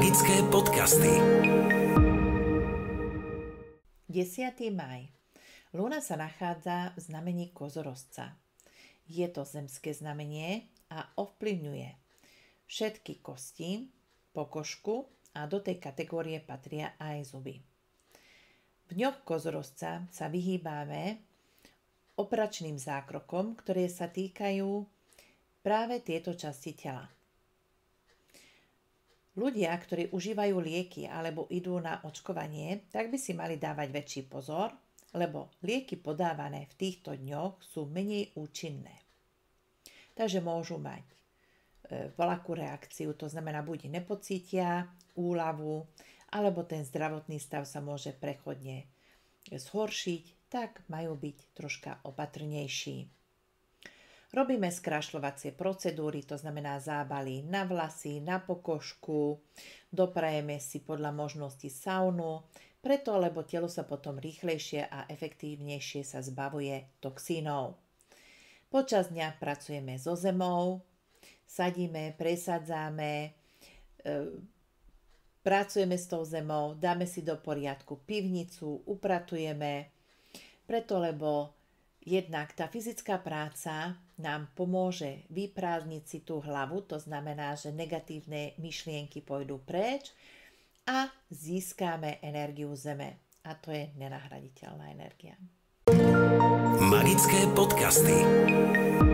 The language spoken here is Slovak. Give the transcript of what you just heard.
Magické podcasty. 10. máj. Luna sa nachádza v znamení Kozorozca. Je to zemské znamenie a ovplyvňuje všetky kosti, pokožku a do tej kategórie patria aj zuby. V dňoch Kozorozca sa vyhýbame operačným zákrokom, ktoré sa týkajú práve tieto časti tela. Ľudia, ktorí užívajú lieky alebo idú na očkovanie, tak by si mali dávať väčší pozor, lebo lieky podávané v týchto dňoch sú menej účinné. Takže môžu mať voľakú reakciu, to znamená buď nepocítia úľavu, alebo ten zdravotný stav sa môže prechodne zhoršiť, tak majú byť troška opatrnejší. Robíme skrášľovacie procedúry, to znamená zábaly na vlasy, na pokožku, doprajeme si podľa možnosti saunu, preto lebo telo sa potom rýchlejšie a efektívnejšie sa zbavuje toxínov. Počas dňa pracujeme so zemou, sadíme, presadzame, pracujeme s tou zemou, dáme si do poriadku pivnicu, upratujeme, preto lebo jednak tá fyzická práca nám pomôže vyprázdniť si tú hlavu, to znamená, že negatívne myšlienky pôjdu preč a získame energiu zeme. A to je nenahraditeľná energia. Magické podcasty.